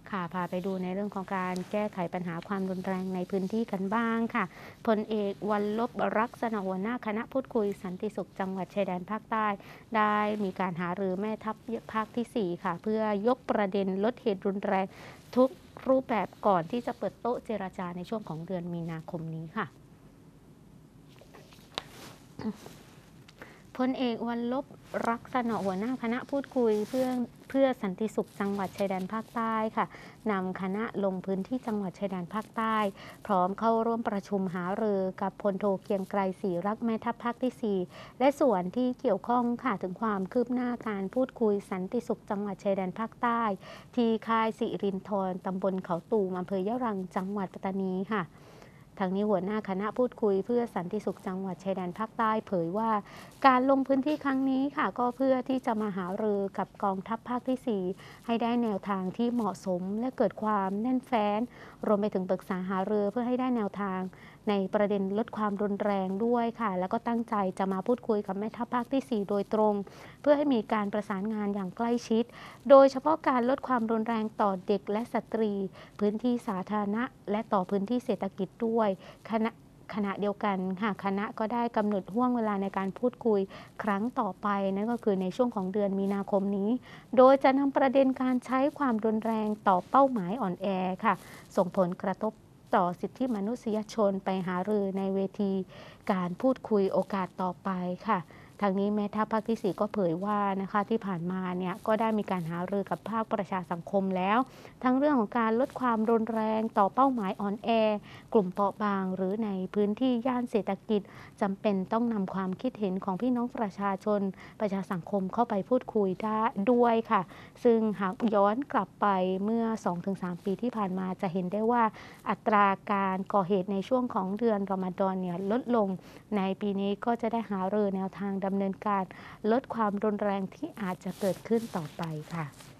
ค่ะพาไปดูในเรื่องของการแก้ไขปัญหาความรุนแรงในพื้นที่กันบ้างค่ะพลเอกวัลลบรักษณะหัวหน้าคณะพูดคุยสันติสุขจังหวัดชายแดนภาคใต้ได้มีการหารือแม่ทัพภาคที่ 4ค่ะเพื่อยกประเด็นลดเหตุรุนแรงทุกรูปแบบก่อนที่จะเปิดโต๊ะเจรจาในช่วงของเดือนมีนาคมนี้ค่ะ พลเอกวัลลบรักษณะหัวหน้าคณะพูดคุยเพื่อสันติสุขจังหวัดชายแดนภาคใต้ค่ะนำคณะลงพื้นที่จังหวัดชายแดนภาคใต้พร้อมเข้าร่วมประชุมหารือกับพลโทเกรียงไกรศรีรักแม่ทัพภาคที่ 4และส่วนที่เกี่ยวข้องค่ะถึงความคืบหน้าการพูดคุยสันติสุขจังหวัดชายแดนภาคใต้ที่ค่ายสิรินธรตำบลเขาตูมอำเภอยะรังจังหวัดปัตตานีค่ะทางนี้หัวหน้าคณะพูดคุยเพื่อสันติสุขจังหวัดชายแดนภาคใต้เผยว่าการลงพื้นที่ครั้งนี้ค่ะก็เพื่อที่จะมาหารือกับกองทัพภาคที่ 4ให้ได้แนวทางที่เหมาะสมและเกิดความแน่นแฟ้นรวมไปถึงปรึกษาหารือเพื่อให้ได้แนวทางในประเด็นลดความรุนแรงด้วยค่ะแล้วก็ตั้งใจจะมาพูดคุยกับแม่ทัพภาคที่ 4โดยตรงเพื่อให้มีการประสานงานอย่างใกล้ชิดโดยเฉพาะการลดความรุนแรงต่อเด็กและสตรีพื้นที่สาธารณะและต่อพื้นที่เศรษฐกิจด้วยขณะเดียวกันค่ะคณะก็ได้กำหนดห่วงเวลาในการพูดคุยครั้งต่อไปนั่นก็คือในช่วงของเดือนมีนาคมนี้โดยจะนำประเด็นการใช้ความรุนแรงต่อเป้าหมายอ่อนแอค่ะส่งผลกระทบต่อสิทธิมนุษยชนไปหารือในเวทีการพูดคุยโอกาสต่อไปค่ะทางนี้แม่ทัพภาคที่ 4ก็เผยว่านะคะที่ผ่านมาเนี่ยก็ได้มีการหารือกับภาคประชาสังคมแล้วทั้งเรื่องของการลดความรุนแรงต่อเป้าหมายอ่อนแอกลุ่มเปราะบางหรือในพื้นที่ย่านเศรษฐกิจจำเป็นต้องนำความคิดเห็นของพี่น้องประชาชนประชาสังคมเข้าไปพูดคุยได้ด้วยค่ะซึ่งหากย้อนกลับไปเมื่อ 2-3 ปีที่ผ่านมาจะเห็นได้ว่าอัตราการก่อเหตุในช่วงของเดือนรอมฎอนเนี่ยลดลงในปีนี้ก็จะได้หารือแนวทางดำเนินการลดความรุนแรงที่อาจจะเกิดขึ้นต่อไปค่ะ